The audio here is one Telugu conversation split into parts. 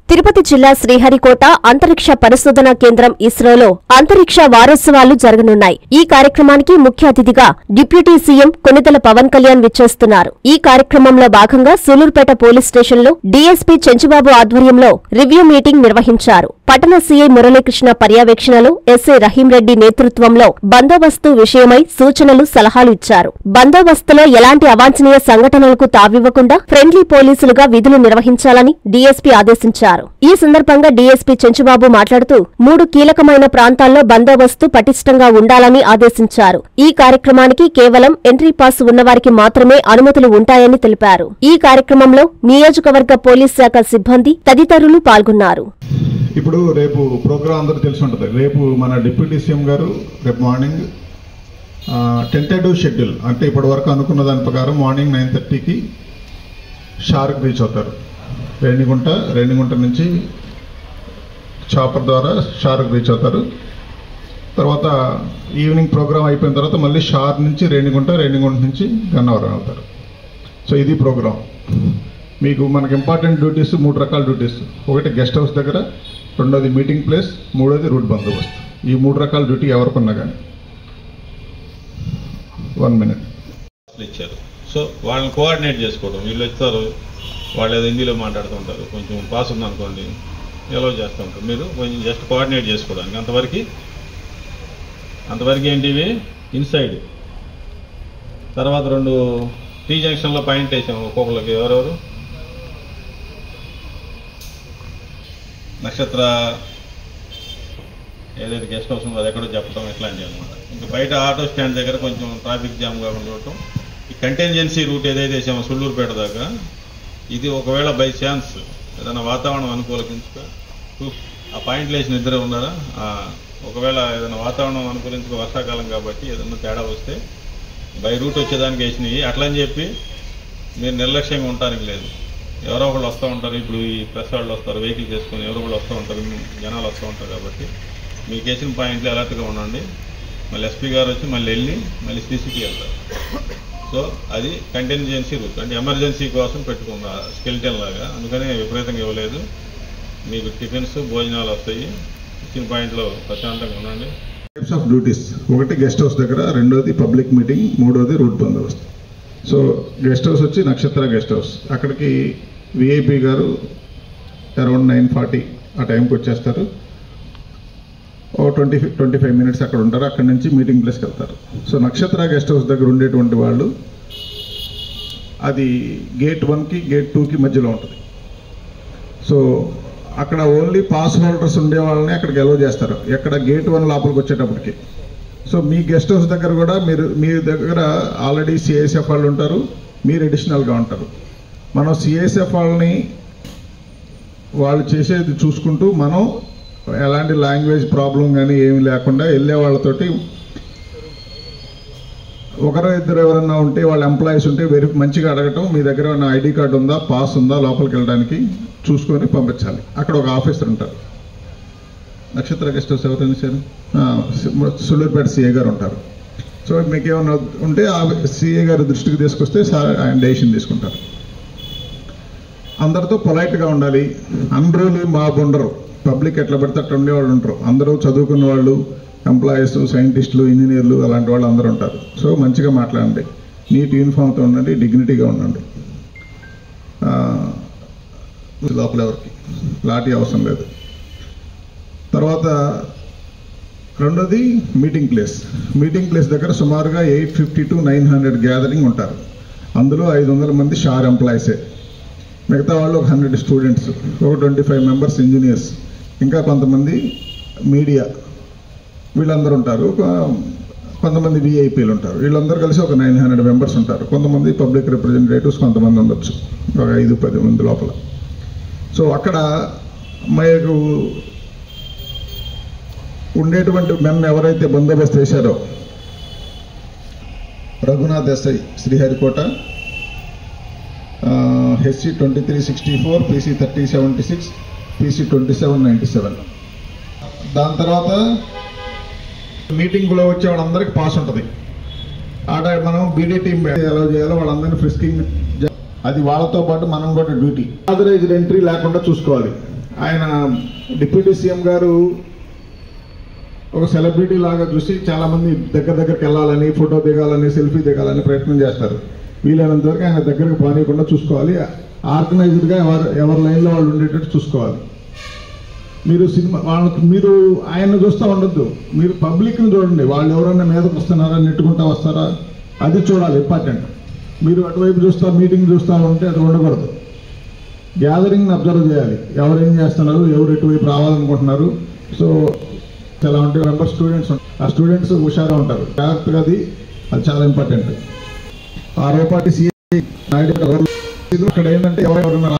తిరుపతి జిల్లా శ్రీహరికోట అంతరిక్ష పరిశోధనా కేంద్రం ఇస్రోలో అంతరిక్ష వారోత్సవాలు జరగనున్నాయి. ఈ కార్యక్రమానికి ముఖ్య అతిథిగా డిప్యూటీ సీఎం కొనిదెల పవన్ కళ్యాణ్ విచ్చేస్తున్నారు. ఈ కార్యక్రమంలో భాగంగా సూలూరుపేట పోలీస్ స్టేషన్లో డీఎస్పీ చెంచుబాబు ఆధ్వర్యంలో రివ్యూ మీటింగ్ నిర్వహించారు. పట్టణ సీఐ మురళీకృష్ణ పర్యవేక్షణలో ఎస్ఐ రహీంరెడ్డి నేతృత్వంలో బందోబస్తు విషయమై సూచనలు, సలహాలు ఇచ్చారు. బందోబస్తులో ఎలాంటి అవాంఛనీయ సంఘటనలకు తావివ్వకుండా ఫ్రెండ్లీ పోలీసులుగా విధులు నిర్వహించాలని డీఎస్పీ ఆదేశించారు. ఈ సందర్భంగా డీఎస్పీ చెంచుబాబు మాట్లాడుతూ 3 కీలకమైన ప్రాంతాల్లో బందోబస్తు పటిష్టంగా ఉండాలని ఆదేశించారు. ఈ కార్యక్రమానికి కేవలం ఎంట్రీ పాస్ ఉన్నవారికి మాత్రమే అనుమతులు ఉంటాయని తెలిపారు. ఈ కార్యక్రమంలో నియోజకవర్గ పోలీస్ శాఖ సిబ్బంది తదితరులు పాల్గొన్నారు. ఇప్పుడు రేపు ప్రోగ్రామ్ అందరూ తెలిసి ఉంటుంది. రేపు మన డిప్యూటీ సీఎం గారు రేపు మార్నింగ్ టెంటేటివ్ షెడ్యూల్ అంటే ఇప్పటి వరకు అనుకున్న దాని ప్రకారం మార్నింగ్ 9:30కి షార్క్ రీచ్ అవుతారు. రేణిగుంట నుంచి చాపర్ ద్వారా షార్క్ రీచ్ అవుతారు. తర్వాత ఈవినింగ్ ప్రోగ్రామ్ అయిపోయిన తర్వాత మళ్ళీ షార్ నుంచి రేణిగుంట నుంచి గన్నవరం అవుతారు. సో ఇది ప్రోగ్రామ్. మీకు మనకి ఇంపార్టెంట్ డ్యూటీస్ 3 రకాల డ్యూటీస్. ఒకటి గెస్ట్ హౌస్ దగ్గర, రెండోది మీటింగ్ ప్లేస్, మూడోది రూట్ బందోబస్తు. ఈ 3 రకాల డ్యూటీ ఎవరికున్నా కానీ 1 minute ఇచ్చారు. సో వాళ్ళని కోఆర్డినేట్ చేసుకోవడం. వీళ్ళు ఇస్తారు, వాళ్ళు ఏదో హిందీలో మాట్లాడుతుంటారు, కొంచెం పాస్ ఉందనుకోండి ఎలా చేస్తూ ఉంటారు. మీరు కొంచెం జస్ట్ కోఆర్డినేట్ చేసుకోవడానికి అంతవరకు ఏంటివి ఇన్సైడ్. తర్వాత 2 టీ జంక్షన్లో పాయింట్ వేసాము ఒక్కొక్కరికి. ఎవరెవరు నక్షత్ర ఏదైతే గెస్ట్ హౌస్ ఉందో అది ఎక్కడో చెప్పడం ఇట్లాంటివి అనమాట. ఇంకా బయట ఆటో స్టాండ్ దగ్గర కొంచెం ట్రాఫిక్ జామ్ కాకుండా ఉండటం. ఈ కంటింజెన్సీ రూట్ ఏదైతే వేసామో సూళ్ళూరుపేట దాకా, ఇది ఒకవేళ బై ఛాన్స్ ఏదైనా వాతావరణం అనుకూలించుకో ఆ పాయింట్లు వేసిన ఇద్దరే ఉన్నారా, ఒకవేళ ఏదైనా వాతావరణం అనుకూలించుకో వర్షాకాలం కాబట్టి ఏదైనా తేడా వస్తే బై రూట్ వచ్చేదానికి వేసినవి. అట్లా అని చెప్పి మీరు నిర్లక్ష్యంగా ఉండటానికి లేదు. ఎవరో ఒకళ్ళు వస్తూ ఉంటారు. ఇప్పుడు ఈ ప్రెస్ వాళ్ళు వస్తారు, వెహికల్ చేసుకుని ఎవరో ఒకళ్ళు వస్తూ ఉంటారు, జనాలు వస్తూ ఉంటారు. కాబట్టి మీకు వేసిన పాయింట్లు అలర్ట్గా ఉండండి. మళ్ళీ ఎస్పీ గారు వచ్చి మళ్ళీ సీసీకి వెళ్తారు. సో అది కంటింజెన్సీ రూట్ అంటే ఎమర్జెన్సీ కోసం పెట్టుకున్న స్కెల్టన్ లాగా. అందుకని విపరీతంగా ఇవ్వలేదు. మీకు టిఫిన్స్, భోజనాలు వస్తాయి. ఇచ్చిన పాయింట్లో ప్రశాంతంగా ఉండండి. Types of duties. ఒకటి గెస్ట్ హౌస్ దగ్గర, రెండోది పబ్లిక్ మీటింగ్, మూడోది రూట్ బందోబస్తు. సో గెస్ట్ హౌస్ వచ్చి నక్షత్ర గెస్ట్ హౌస్. అక్కడికి విఐపి గారు అరౌండ్ 9:40 ఆ టైంకి వచ్చేస్తారు. 20-25 minutes అక్కడ ఉంటారు. అక్కడి నుంచి మీటింగ్ ప్లేస్కి వెళ్తారు. సో నక్షత్ర గెస్ట్ హౌస్ దగ్గర ఉండేటువంటి వాళ్ళు అది గేట్ 1కి గేట్ 2కి మధ్యలో ఉంటుంది. సో అక్కడ ఓన్లీ పాస్ హోల్డర్స్ ఉండే వాళ్ళని అక్కడికి అలౌ చేస్తారు. ఎక్కడ గేట్ 1 లోపలికి వచ్చేటప్పటికి. సో మీ గెస్ట్ హౌస్ దగ్గర కూడా మీ దగ్గర ఆల్రెడీ సిఐఎస్ఎఫ్ వాళ్ళు ఉంటారు, మీరు అడిషనల్గా ఉంటారు. మనం సిఐఎస్ఎఫ్ వాళ్ళని వాళ్ళు చేసేది చూసుకుంటూ మనం ఎలాంటి లాంగ్వేజ్ ప్రాబ్లం కానీ ఏమి లేకుండా వెళ్ళే వాళ్ళతోటి ఒకరో ఇద్దరు ఎవరన్నా ఉంటే వాళ్ళ ఎంప్లాయీస్ ఉంటే మంచిగా అడగటం, మీ దగ్గర ఉన్న ఐడి కార్డు ఉందా, పాస్ ఉందా, లోపలికి వెళ్ళడానికి చూసుకొని పంపించాలి. అక్కడ ఒక ఆఫీసర్ ఉంటారు. నక్షత్ర గెస్ట్ హౌస్ ఎవరైనా సరే సూళ్ళూరుపేట సిఐ గారు ఉంటారు. సో మీకు ఏమైనా ఉంటే ఆ సిఐ గారి దృష్టికి తీసుకొస్తే ఆయన డెసిషన్ తీసుకుంటారు. అందరితో పొలైట్గా ఉండాలి. అన్రూలీ మాబ్ ఉండరు. పబ్లిక్ ఎట్లా పడితే అట్లా ఉండేవాళ్ళు ఉంటారు. అందరూ చదువుకున్న వాళ్ళు, ఎంప్లాయీస్, సైంటిస్టులు, ఇంజనీర్లు అలాంటి వాళ్ళు అందరూ ఉంటారు. సో మంచిగా మాట్లాడండి, నీట్ యూనిఫామ్తో ఉండండి, డిగ్నిటీగా ఉండండి. లోపల ఎవరికి లాఠీ అవసరం లేదు. తర్వాత రెండోది మీటింగ్ ప్లేస్ దగ్గర సుమారుగా 850 to 900 గ్యాదరింగ్ ఉంటారు. అందులో 500 మంది షార్ ఎంప్లాయీసే. మిగతా వాళ్ళు ఒక 100 స్టూడెంట్స్, ఒక 25 members ఇంజనీర్స్, ఇంకా కొంతమంది మీడియా, వీళ్ళందరూ ఉంటారు. కొంతమంది విఐపీలు ఉంటారు. వీళ్ళందరూ కలిసి ఒక 900 members ఉంటారు. కొంతమంది పబ్లిక్ రిప్రజెంటేటివ్స్ కొంతమంది ఉండొచ్చు, ఒక 5-10 మంది లోపల. సో అక్కడ మీకు ఉండేటువంటి మెన్ ఎవరైతే బందోబస్తు వేశారో, Raghunath SI Sriharikota, HC 2364, PC 3076, PC 2797. దాని తర్వాత మీటింగ్లో వచ్చే వాళ్ళందరికీ పాస్ ఉంటుంది. ఆడ మనం బీడీ టీం ఎలా చేయాలో వాళ్ళందరినీ ఫ్రిస్కింగ్, అది వాళ్ళతో పాటు మనం కూడా డ్యూటీ. ఆథరైజ్డ్ ఎంట్రీ లేకుండా చూసుకోవాలి. ఆయన డిప్యూటీ సీఎం గారు ఒక సెలబ్రిటీ లాగా చూసి చాలామంది దగ్గరికి వెళ్ళాలని, ఫోటో దిగాలని, సెల్ఫీ దిగాలని ప్రయత్నం చేస్తారు. వీలైనంత వరకు ఆయన దగ్గరకు పోనీయకుండా చూసుకోవాలి. ఆర్గనైజ్డ్గా ఎవరి లైన్లో వాళ్ళు ఉండేటట్టు చూసుకోవాలి. మీరు మీరు ఆయన్ని చూస్తూ ఉండొద్దు, మీరు పబ్లిక్ని చూడండి. వాళ్ళు ఎవరైనా మీదకు వస్తున్నారా, నెట్టుకుంటా వస్తారా, అది చూడాలి ఇంపార్టెంట్. మీరు అటువైపు మీటింగ్ చూస్తూ ఉంటే అది ఉండకూడదు. గ్యాదరింగ్ని అబ్జర్వ్ చేయాలి, ఎవరేం చేస్తున్నారు, ఎవరు ఎటువైపు రావాలనుకుంటున్నారు. సో చాలా ఉంటే మెంబర్ స్టూడెంట్స్ ఉంటారు, ఆ స్టూడెంట్స్ హుషారుగా ఉంటారు. జాగ్రత్తగా అది చాలా ఇంపార్టెంట్. ఆ రోపాటి సిఐ ఇక్కడ ఏంటంటే ఎవరైనా.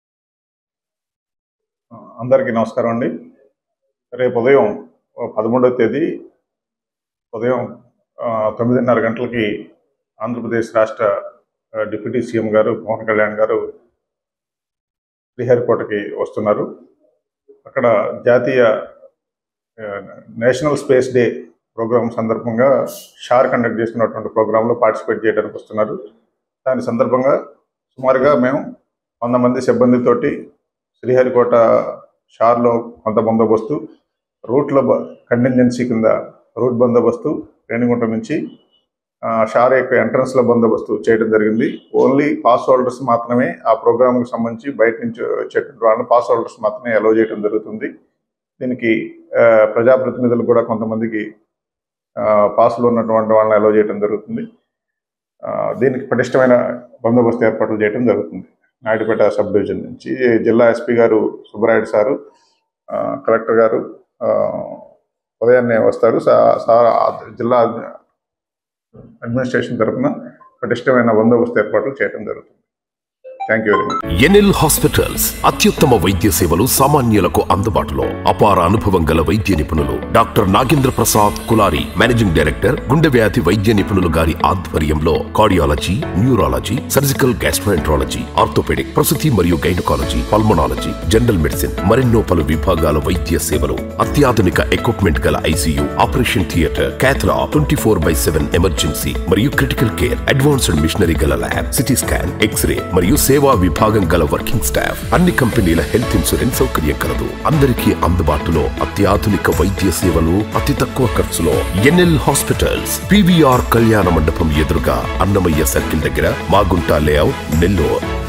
అందరికీ నమస్కారం అండి. రేపు ఉదయం 13వ తేదీ ఉదయం 9:30 గంటలకి ఆంధ్రప్రదేశ్ రాష్ట్ర డిప్యూటీ సీఎం గారు పవన్ కళ్యాణ్ గారు శ్రీహరికోటకి వస్తున్నారు. అక్కడ జాతీయ నేషనల్ స్పేస్ డే ప్రోగ్రాం సందర్భంగా షార్ కండక్ట్ చేస్తున్నటువంటి ప్రోగ్రాంలో పార్టిసిపేట్ చేయడానికి వస్తున్నారు. దాని సందర్భంగా సుమారుగా మేము 100 మంది సిబ్బందితోటి శ్రీహరికోట షార్లో కొంత బందోబస్తు, రూట్లో కంటింజెన్సీ కింద రూట్ బందోబస్తు, రేణిగుంట నుంచి షార్ యొక్క ఎంట్రన్స్లో బందోబస్తు చేయడం జరిగింది. ఓన్లీ పాస్ హోల్డర్స్ మాత్రమే ఆ ప్రోగ్రాంకి సంబంధించి బయట నుంచి వచ్చేటువంటి వాళ్ళని పాస్ హోల్డర్స్ మాత్రమే అలౌ చేయడం జరుగుతుంది. దీనికి ప్రజాప్రతినిధులు కూడా కొంతమందికి పాసులు ఉన్నటువంటి వాళ్ళని అలౌ చేయడం జరుగుతుంది. దీనికి పటిష్టమైన బందోబస్తు ఏర్పాట్లు చేయడం జరుగుతుంది. నాయుడుపేట సబ్ డివిజన్ నుంచి జిల్లా ఎస్పీ గారు సుబ్బరాయుడు సారు, కలెక్టర్ గారు ఉదయాన్నే వస్తారు. జిల్లా అడ్మినిస్ట్రేషన్ తరఫున పటిష్టమైన బందోబస్తు ఏర్పాట్లు చేయడం జరుగుతుంది. Thank you very much. NL hospitals అత్యుత్తమ వైద్య సేవలు సామాన్యులకు అందుబాటులో. అపార అనుభవం గల వైద్య నిపుణులు doctor Nagendra Prasad Kulari, managing director, గుండె వ్యాధి వైద్య నిపుణులు గారి ఆధ్వర్యంలో cardiology, neurology, surgical gastroenterology, orthopaedic, ప్రసూతి మరియు గైనకాలజీ, పల్మనాలజీ, జనరల్ మెడిసిన్, మరెన్నో పలు విభాగాల వైద్య సేవలు. అత్యాధునిక ఎక్విప్మెంట్ గల ICU, operation theatre, cath lab, 24/7 emergency మరియు క్రిటికల్ కేర్, అడ్వాన్స్డ్ మిషనరీ గల ల్యాబ్, సిటీ స్కాన్, ఎక్స్రే మరియు సేవా విభాగం గల వర్కింగ్ స్టాఫ్, అన్ని కంపెనీల హెల్త్ ఇన్సూరెన్స్ సౌకర్యం కలదు. అందరికీ అందుబాటులో అత్యాధునిక వైద్య సేవలు అతి తక్కువ ఖర్చులో. ఎన్ఎల్ హాస్పిటల్స్, పివిఆర్ కళ్యాణ మండపం ఎదురుగా, అన్నమయ్య సర్కిల్ దగ్గర, మాగుంట లేఅవుట్, నెల్లూరు.